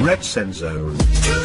Red Zone.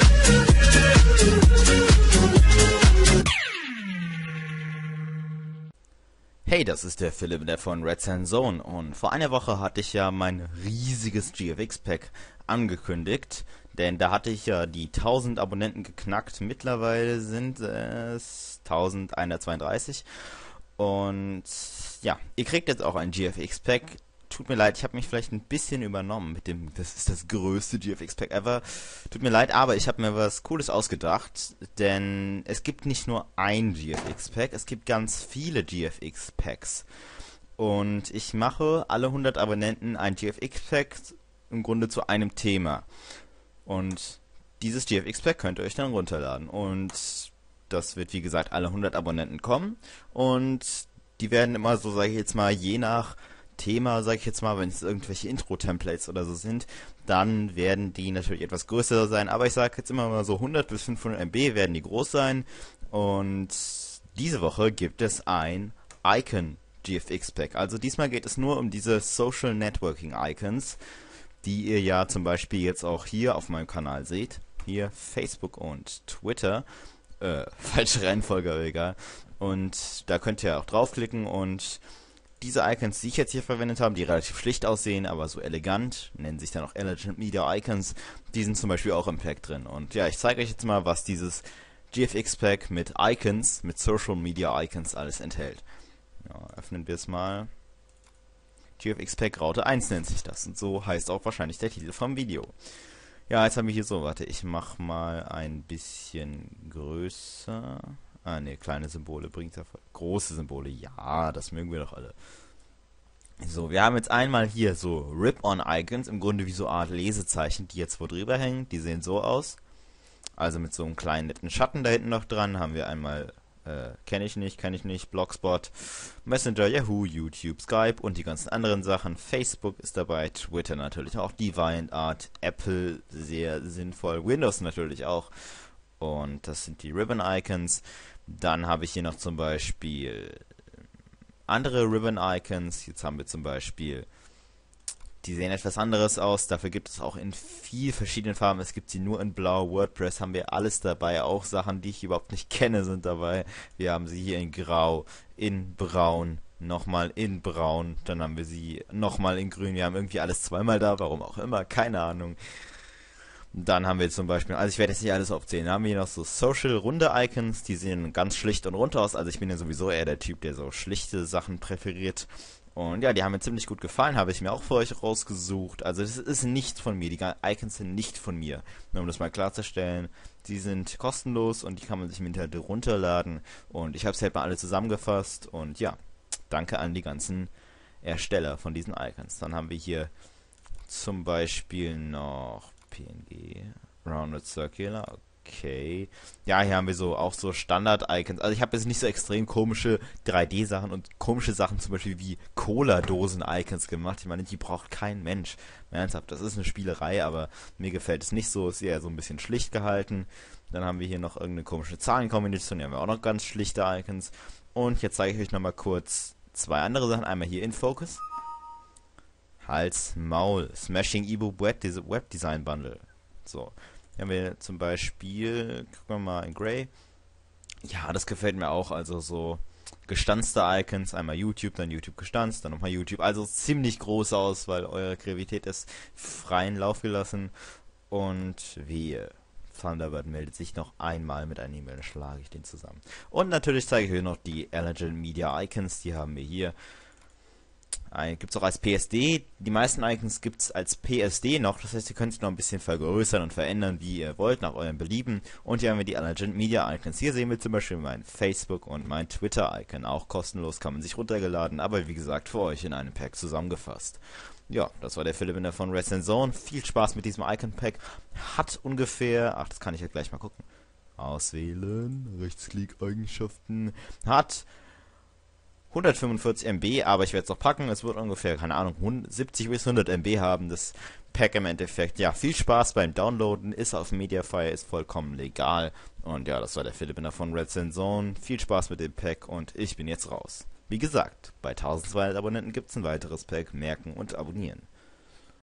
Hey, das ist der Philipp, der von Red Zone, und vor einer Woche hatte ich ja mein riesiges GFX-Pack angekündigt, denn da hatte ich ja die 1000 Abonnenten geknackt. Mittlerweile sind es 1132 und ja, ihr kriegt jetzt auch ein GFX-Pack. Tut mir leid, ich habe mich vielleicht ein bisschen übernommen mit dem, das ist das größte GFX-Pack ever. Tut mir leid, aber ich habe mir was Cooles ausgedacht, denn es gibt nicht nur ein GFX-Pack, es gibt ganz viele GFX-Packs. Und ich mache alle 100 Abonnenten ein GFX-Pack im Grunde zu einem Thema. Und dieses GFX-Pack könnt ihr euch dann runterladen. Und das wird, wie gesagt, alle 100 Abonnenten kommen. Und die werden immer so, sage ich jetzt mal, je nach Thema, sage ich jetzt mal, wenn es irgendwelche Intro-Templates oder so sind, dann werden die natürlich etwas größer sein, aber ich sage jetzt immer mal so 100 bis 500 MB werden die groß sein. Und diese Woche gibt es ein Icon GFX Pack. Also diesmal geht es nur um diese Social Networking Icons, die ihr ja zum Beispiel jetzt auch hier auf meinem Kanal seht. Hier Facebook und Twitter. Falsche Reihenfolge, aber egal. Und da könnt ihr auch draufklicken und diese Icons, die ich jetzt hier verwendet habe, die relativ schlicht aussehen, aber so elegant, nennen sich dann auch Elegant Media Icons, die sind zum Beispiel auch im Pack drin. Und ja, ich zeige euch jetzt mal, was dieses GFX-Pack mit Icons, mit Social Media Icons alles enthält. Ja, öffnen wir es mal. GFX-Pack Raute 1 nennt sich das und so heißt auch wahrscheinlich der Titel vom Video. Ja, jetzt haben wir hier so, warte, ich mache mal ein bisschen größer. Ah ne, kleine Symbole bringt ja voll. Große Symbole, ja, das mögen wir doch alle. So, wir haben jetzt einmal hier so Rip-On-Icons, im Grunde wie so eine Art Lesezeichen, die jetzt wo drüber hängen. Die sehen so aus. Also mit so einem kleinen netten Schatten da hinten noch dran haben wir einmal, kenne ich nicht, Blogspot, Messenger, Yahoo, YouTube, Skype und die ganzen anderen Sachen. Facebook ist dabei, Twitter natürlich auch, DeviantArt, Apple sehr sinnvoll, Windows natürlich auch. Und das sind die Ribbon-Icons. Dann habe ich hier noch zum Beispiel andere Ribbon-Icons. Jetzt haben wir zum Beispiel, die sehen etwas anderes aus. Dafür gibt es auch in vier verschiedenen Farben. Es gibt sie nur in Blau. WordPress haben wir alles dabei. Auch Sachen, die ich überhaupt nicht kenne, sind dabei. Wir haben sie hier in Grau, in Braun, nochmal in Braun. Dann haben wir sie nochmal in Grün. Wir haben irgendwie alles zweimal da. Warum auch immer. Keine Ahnung. Dann haben wir zum Beispiel, also ich werde jetzt nicht alles aufzählen, dann haben wir hier noch so Social-runde Icons, die sehen ganz schlicht und runter aus, also ich bin ja sowieso eher der Typ, der so schlichte Sachen präferiert. Und ja, die haben mir ziemlich gut gefallen, habe ich mir auch für euch rausgesucht. Also das ist nicht von mir, die Icons sind nicht von mir. Nur um das mal klarzustellen, die sind kostenlos und die kann man sich im Internet runterladen. Und ich habe es halt mal alle zusammengefasst und ja, danke an die ganzen Ersteller von diesen Icons. Dann haben wir hier zum Beispiel noch PNG, Rounded Circular, okay. Ja, hier haben wir so auch so Standard-Icons. Also ich habe jetzt nicht so extrem komische 3D-Sachen und komische Sachen zum Beispiel wie Cola-Dosen-Icons gemacht. Ich meine, die braucht kein Mensch. Ernsthaft, das ist eine Spielerei, aber mir gefällt es nicht so. Ist eher so ein bisschen schlicht gehalten. Dann haben wir hier noch irgendeine komische Zahlenkombination. Hier haben wir auch noch ganz schlichte Icons. Und jetzt zeige ich euch nochmal kurz zwei andere Sachen. Einmal hier in Focus. Hals, Maul, Smashing E-Book Web Design Bundle. So, hier haben wir zum Beispiel, gucken wir mal in Grey. Ja, das gefällt mir auch, also so gestanzte Icons, einmal YouTube, dann YouTube gestanzt, dann nochmal YouTube. Also ziemlich große Auswahl, eure Kreativität ist freien Lauf gelassen. Und wehe, Thunderbird meldet sich noch einmal mit einer E-Mail, dann schlage ich den zusammen. Und natürlich zeige ich euch noch die Elegant Media Icons, die haben wir hier. Gibt es auch als PSD. Die meisten Icons gibt es als PSD noch. Das heißt, ihr könnt es noch ein bisschen vergrößern und verändern, wie ihr wollt, nach eurem Belieben. Und hier haben wir die Elegant Media Icons. Hier sehen wir zum Beispiel mein Facebook und mein Twitter-Icon. Auch kostenlos, kann man sich runtergeladen, aber wie gesagt, für euch in einem Pack zusammengefasst. Ja, das war der Philipp von Red Zone. Viel Spaß mit diesem Icon-Pack. Hat ungefähr, ach, das kann ich ja gleich mal gucken. Auswählen, Rechtsklick-Eigenschaften. Hat 145 MB, aber ich werde es noch packen. Es wird ungefähr, keine Ahnung, 70 bis 100 MB haben, das Pack im Endeffekt. Ja, viel Spaß beim Downloaden, ist auf Mediafire, ist vollkommen legal. Und ja, das war der Philipp von Red Zone. Viel Spaß mit dem Pack und ich bin jetzt raus. Wie gesagt, bei 1200 Abonnenten gibt es ein weiteres Pack. Merken und abonnieren.